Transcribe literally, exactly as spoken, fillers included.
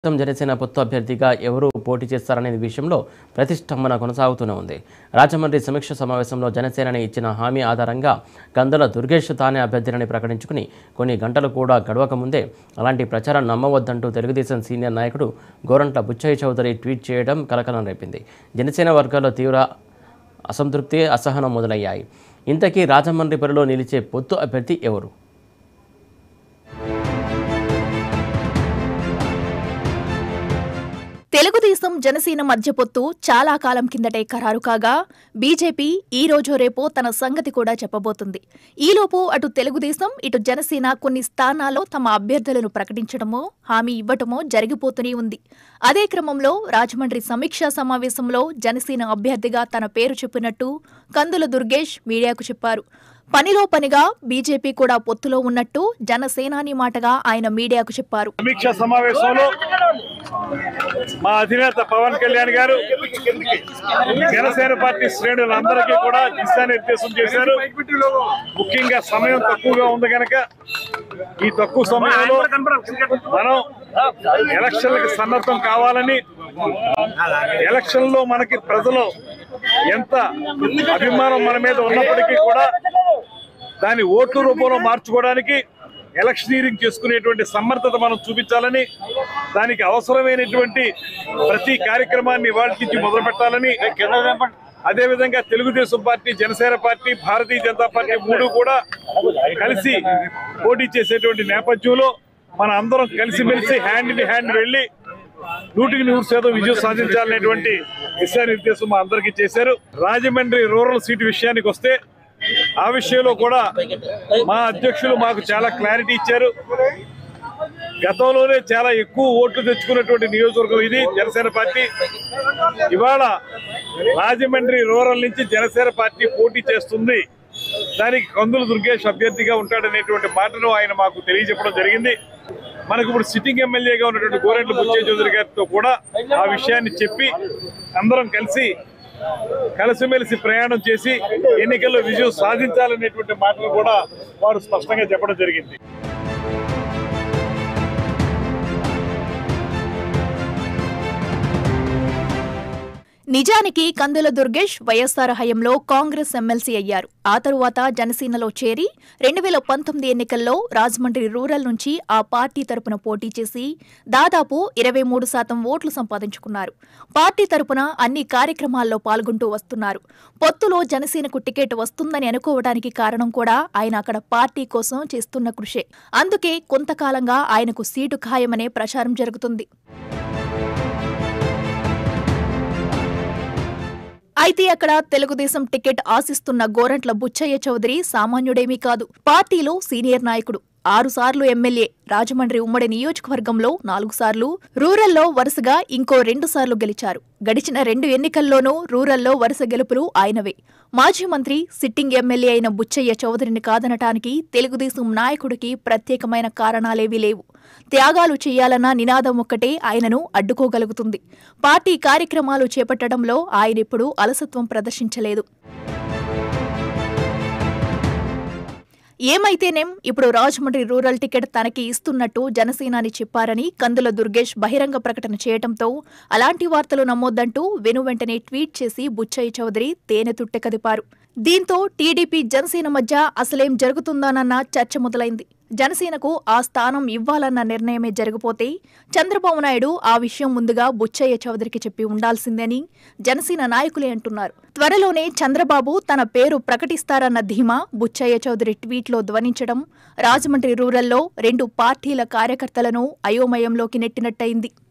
జనసేన పొత్తు అభ్యర్థిగా ఎవరు పోటీ చేస్తారనే విషయంలో ప్రతిష్టంభన కొనసాగుతూనే ఉంది. రాజమండ్రి సమీక్ష సమావేశంలో జనసేనని ఇచ్చిన హామీ ఆధారంగా కందుల దుర్గేష్ తానే అభ్యర్థిని ప్రకటించుకుని కొన్ని గంటలు కూడా గడవక ముందే అలాంటి ప్రచారం నమ్మవద్దంటూ తెలుగుదేశం సీనియర్ నాయకుడు గోరంట్ల బుచ్చయ్య చౌదరి ట్వీట్ చేయడం కలకలం రేపింది. జనసేన వర్గాల్లో తీవ్ర అసంతృప్తి, అసహనం మొదలయ్యాయి. ఇంతకీ రాజమండ్రి పరిలో నిలిచే పొత్తు అభ్యర్థి ఎవరు? తెలుగుదేశం జనసేన మధ్య పొత్తు చాలా కాలం కిందటే ఖరారు కాగా బీజేపీ ఈ రోజు రేపో తన సంగతి కూడా చెప్పబోతుంది. ఈలోపు అటు తెలుగుదేశం ఇటు జనసేన కొన్ని స్థానాల్లో తమ అభ్యర్థులను ప్రకటించడమో హామీ ఇవ్వటమో జరిగిపోతూనే ఉంది. అదే క్రమంలో రాజమండ్రి సమీక్షా సమావేశంలో జనసేన అభ్యర్థిగా తన పేరు చెప్పినట్టు కందుల దుర్గేష్ మీడియాకు చెప్పారు. పనిలో పనిగా బీజేపీ కూడా పొత్తులో ఉన్నట్టు జనసేనాని మాటగా ఆయన మీడియాకు చెప్పారు. సమీక్ష సమావేశంలో మా అధినేత పవన్ కళ్యాణ్ గారు జనసేన పార్టీ శ్రేణులందరికీ కూడా దిశానిర్దేశం చేశారు. ముఖ్యంగా సమయం తక్కువగా ఉంది కనుక ఈ తక్కువ సమయంలో మనం ఎలక్షన్లకు సన్నద్ధం కావాలని, ఎలక్షన్ లో మనకి ప్రజలు ఎంత అభిమానం మన మీద ఉన్నప్పటికీ కూడా దాని ఓట్ల రూపంలో మార్చుకోవడానికి ఎలక్షనీరింగ్ చేసుకునేటువంటి సమర్థత మనం చూపించాలని, దానికి అవసరమైనటువంటి ప్రతి కార్యక్రమాన్ని ఇవాళ నుంచి మొదలు పెట్టాలని, అదేవిధంగా Telugu Desam party, Jana Sena party, Bharatiya Janata party మూడు కూడా కలిసి పోటీ చేసేటువంటి నేపథ్యంలో మన అందరం కలిసిమెలిసి హ్యాండ్ ఇన్ హ్యాండ్ వెళ్లి నూటికి నూరు శాతం విజయం సాధించాలనేటువంటి దిశానిర్దేశం మా అందరికీ చేశారు. రాజమండ్రి రూరల్ సీటు విషయానికి వస్తే ఆ విషయంలో కూడా మా అధ్యక్షులు మాకు చాలా క్లారిటీ ఇచ్చారు. గతంలోనే చాలా ఎక్కువ ఓట్లు తెచ్చుకున్నటువంటి నియోజకవర్గం ఇది జనసేన పార్టీ. ఇవాళ రాజమండ్రి రూరల్ నుంచి జనసేన పార్టీ పోటీ చేస్తుంది. దానికి కందుల దుర్గేష్ అభ్యర్థిగా ఉంటాడనేటువంటి మాటను ఆయన మాకు తెలియజెప్పడం జరిగింది. మనకు ఇప్పుడు సిట్టింగ్ ఎమ్మెల్యేగా ఉన్నటువంటి గోరంట్ల బుచ్చయ్య చౌదరి గారితో కూడా ఆ విషయాన్ని చెప్పి అందరం కలిసి కలిసిమెలిసి ప్రయాణం చేసి ఎన్నికల్లో విజయం సాధించాలనేటువంటి మాటలు కూడా వారు స్పష్టంగా చెప్పడం జరిగింది. నిజానికి కందుల దుర్గేష్ వైఎస్సార్ హయంలో కాంగ్రెస్ ఎమ్మెల్సీ అయ్యారు. ఆ తరువాత జనసేనలో చేరి రెండు వేల పంతొమ్మిది ఎన్నికల్లో రాజమండ్రి రూరల్ నుంచి ఆ పార్టీ తరపున పోటీ చేసి దాదాపు ఇరవై మూడు శాతం ఓట్లు సంపాదించుకున్నారు. పార్టీ తరపున అన్ని కార్యక్రమాల్లో పాల్గొంటూ వస్తున్నారు. పొత్తులో జనసేనకు టికెట్ వస్తుందని అనుకోవడానికి కారణం కూడా ఆయన అక్కడ పార్టీ కోసం చేస్తున్న కృషే. అందుకే కొంతకాలంగా ఆయనకు సీటు ఖాయమనే ప్రచారం జరుగుతుంది. అయితే అక్కడ తెలుగుదేశం టికెట్ ఆశిస్తున్న గోరంట్ల బుచ్చయ్య చౌదరి సామాన్యుడేమీ కాదు. పార్టీలో సీనియర్ నాయకుడు, ఆరు సార్లు ఎమ్మెల్యే, రాజమండ్రి ఉమ్మడి నియోజకవర్గంలో నాలుగు సార్లు, రూరల్లో వరుసగా ఇంకో రెండు సార్లు గెలిచారు. గడిచిన రెండు ఎన్నికల్లోనూ రూరల్లో వరుస గెలుపులు ఆయనవే. మాజీ మంత్రి, సిట్టింగ్ ఎమ్మెల్యే అయిన బుచ్చయ్య చౌదరిని కాదనటానికి తెలుగుదేశం నాయకుడికి ప్రత్యేకమైన కారణాలేవీ లేవు. త్యాగాలు చేయాలన్న నినాదం ఒక్కటే ఆయనను అడ్డుకోగలుగుతుంది. పార్టీ కార్యక్రమాలు చేపట్టడంలో ఆయనెప్పుడూ అలసత్వం ప్రదర్శించలేదు. ఏమైతేనేం ఇప్పుడు రాజమండ్రి రూరల్ టికెట్ తనకి ఇస్తున్నట్టు జనసేనాని చెప్పారని కందుల దుర్గేష్ బహిరంగ ప్రకటన చేయడంతో అలాంటి వార్తలు నమ్మొద్దంటూ వెనువెంటనే ట్వీట్ చేసి బుచ్చయ్య చౌదరి తేనె తుట్టె కదిపారు. దీంతో టీడీపీ జనసేన మధ్య అసలేం జరుగుతుందోనన్న చర్చ మొదలైంది. జనసేనకు ఆ స్థానం ఇవ్వాలన్న నిర్ణయమే జరిగిపోతే చంద్రబాబు నాయుడు ఆ విషయం ముందుగా బుచ్చయ్య చౌదరికి చెప్పి ఉండాల్సిందని జనసేన నాయకులే అంటున్నారు. త్వరలోనే చంద్రబాబు తన పేరు ప్రకటిస్తారన్న ధీమా బుచ్చయ్య చౌదరి ట్వీట్లో ధ్వనించడం రాజమండ్రి రూరల్లో రెండు పార్టీల కార్యకర్తలను అయోమయంలోకి నెట్టినట్టయింది.